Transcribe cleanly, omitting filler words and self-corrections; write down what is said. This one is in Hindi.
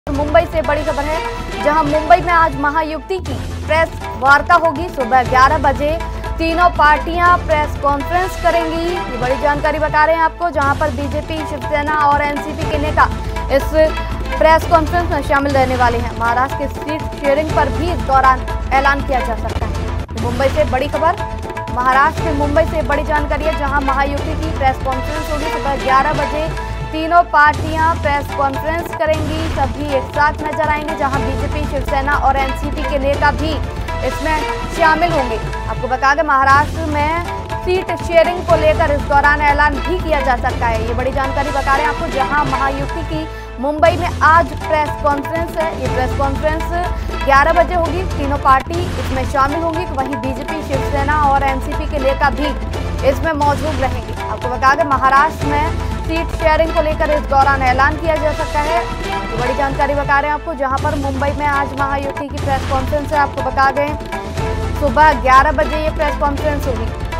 मुंबई से बड़ी खबर है, जहां मुंबई में आज महायुति की प्रेस वार्ता होगी। सुबह 11 बजे तीनों पार्टियां प्रेस कॉन्फ्रेंस करेंगी। ये बड़ी जानकारी बता रहे हैं आपको, जहां पर बीजेपी, शिवसेना और एनसीपी के नेता इस प्रेस कॉन्फ्रेंस में शामिल रहने वाले हैं। महाराष्ट्र के सीट शेयरिंग पर भी इस दौरान ऐलान किया जा सकता है। मुंबई से बड़ी खबर, महाराष्ट्र के मुंबई से बड़ी जानकारी है, जहां महायुति की प्रेस कॉन्फ्रेंस होगी। सुबह 11 बजे तीनों पार्टियां प्रेस कॉन्फ्रेंस करेंगी, सभी एक साथ नजर आएंगे, जहां बीजेपी, शिवसेना और एनसीपी के नेता भी इसमें शामिल होंगे। आपको बता दें, महाराष्ट्र में सीट शेयरिंग को लेकर इस दौरान ऐलान भी किया जा सकता है। ये बड़ी जानकारी बता रहे हैं आपको, जहां महायुति की मुंबई में आज प्रेस कॉन्फ्रेंस है। ये प्रेस कॉन्फ्रेंस 11 बजे होगी, तीनों पार्टी इसमें शामिल होंगी। वहीं बीजेपी, शिवसेना और एनसीपी के नेता भी इसमें मौजूद रहेंगे। आपको बता दें, महाराष्ट्र में सीट शेयरिंग को लेकर इस दौरान ऐलान किया जा सकता है। ये बड़ी जानकारी बता रहे हैं आपको, जहां पर मुंबई में आज महायुति की प्रेस कॉन्फ्रेंस है। आपको बता दें, सुबह 11 बजे ये प्रेस कॉन्फ्रेंस होगी।